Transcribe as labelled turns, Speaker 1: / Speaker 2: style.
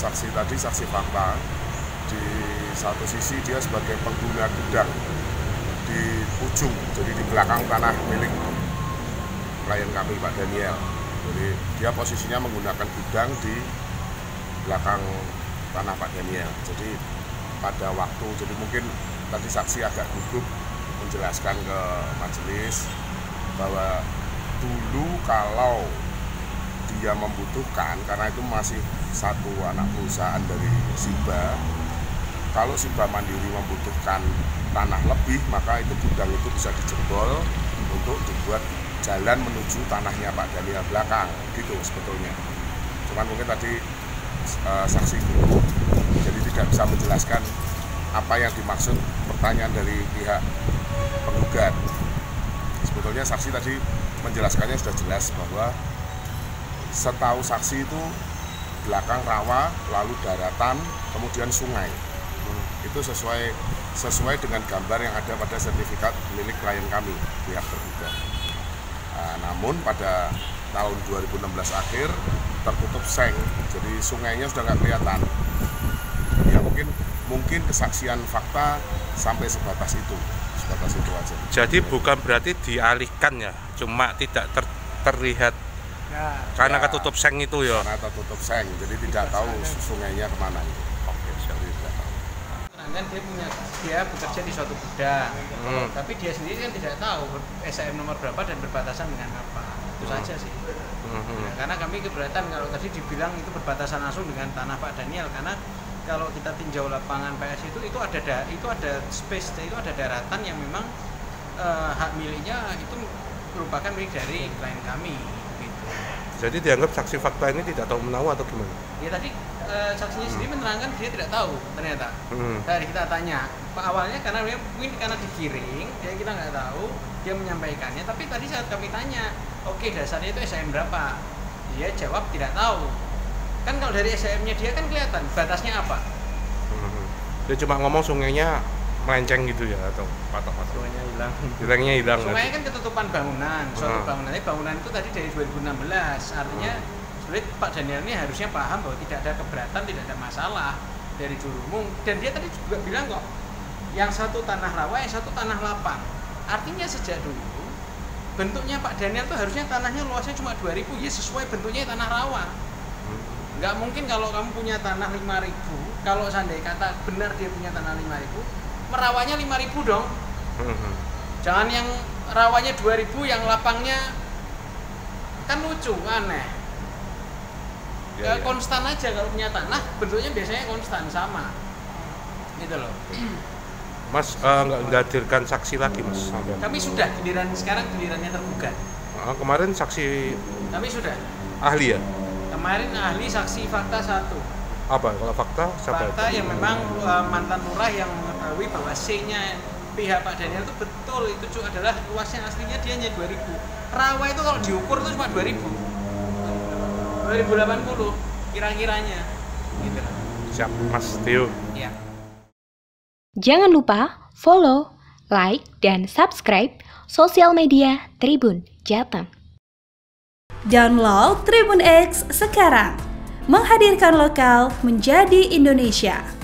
Speaker 1: saksi tadi, saksi fakta, di satu sisi dia sebagai pengguna gudang di ujung, jadi di belakang tanah milik klien kami Pak Daniel. Jadi dia posisinya menggunakan gudang di belakang tanah Pak Daniel. Jadi pada waktu, jadi mungkin tadi saksi agak gugup menjelaskan ke majelis bahwa dulu kalau dia membutuhkan, karena itu masih satu anak perusahaan dari Simba, kalau Simba Mandiri membutuhkan tanah lebih, maka itu gudang itu bisa dijebol untuk dibuat jalan menuju tanahnya Pak Daniel belakang, gitu sebetulnya. Cuman mungkin tadi saksi gugup, jadi tidak bisa menjelaskan apa yang dimaksud pertanyaan dari pihak penggugat. Sebetulnya saksi tadi menjelaskannya sudah jelas bahwa setahu saksi itu belakang rawa, lalu daratan, kemudian sungai. Itu sesuai dengan gambar yang ada pada sertifikat milik klien kami, pihak tergugat. Namun pada tahun 2016 akhir tertutup seng, jadi sungainya sudah nggak kelihatan. Ya mungkin kesaksian fakta sampai sebatas itu aja.
Speaker 2: Jadi bukan berarti dialihkan ya, cuma tidak terlihat karena ketutup seng itu ya.
Speaker 1: Karena tertutup seng, jadi tidak tahu sungainya kemana itu.
Speaker 2: Oke, jadi tidak tahu.
Speaker 3: Kan dia bekerja di suatu gudang, tapi dia sendiri kan tidak tahu SAM nomor berapa dan berbatasan dengan apa. Itu saja sih. Nah, karena kami keberatan kalau tadi dibilang itu berbatasan langsung dengan tanah Pak Daniel, karena kalau kita tinjau lapangan PS itu ada space, itu ada daratan yang memang hak miliknya itu merupakan milik dari klien kami. Gitu.
Speaker 2: Jadi dianggap saksi fakta ini tidak tahu menahu atau gimana?
Speaker 3: Ya tadi saksinya sendiri menerangkan dia tidak tahu ternyata. Dari kita tanya, Pak, awalnya mungkin karena digiring, kita nggak tahu, dia menyampaikannya. Tapi tadi saat kami tanya, oke, dasarnya itu SAM berapa? Dia jawab tidak tahu. Kan kalau dari SAM-nya dia kan kelihatan batasnya apa.
Speaker 2: Dia cuma ngomong sungainya melenceng gitu ya, atau patok-patok.
Speaker 3: Sungainya hilang.
Speaker 2: Hilang.
Speaker 3: Sungainya kan ketutupan bangunan, suatu bangunan. Tapi bangunan itu tadi dari 2016, artinya sebenarnya Pak Daniel ini harusnya paham bahwa tidak ada keberatan, tidak ada masalah dari Jurumung. Dan dia tadi juga bilang kok, yang satu tanah rawa, yang satu tanah lapang. Artinya sejak dulu bentuknya Pak Daniel itu harusnya tanahnya luasnya cuma 2.000, ya sesuai bentuknya tanah rawa. Nggak mungkin kalau kamu punya tanah 5.000, kalau seandainya kata benar dia punya tanah 5.000, merawanya 5.000 dong. Jangan yang rawanya 2.000, yang lapangnya kan lucu, aneh. Ya. Konstan aja kalau punya tanah, bentuknya biasanya konstan, sama. Gitu loh.
Speaker 2: Mas nggak hadirkan saksi lagi, Mas?
Speaker 3: Kami sudah, sekarang gilirannya tergugat.
Speaker 2: Kemarin saksi
Speaker 3: Kami sudah.
Speaker 2: Ahli ya?
Speaker 3: Kemarin ahli saksi fakta 1.
Speaker 2: Apa? Kalau fakta siapa?
Speaker 3: Fakta yang memang mantan lurah yang mengetahui bahwa C-nya pihak Pak Daniel itu betul, itu adalah luasnya aslinya dia hanya 2.000. Rawa itu kalau diukur itu cuma 2.000. 2080 kira-kiranya. Gitu.
Speaker 2: Siap, Mas Tio.
Speaker 3: Ya.
Speaker 4: Jangan lupa follow, like, dan subscribe sosial media Tribun Jateng.
Speaker 5: Download Tribun X sekarang, menghadirkan lokal menjadi Indonesia.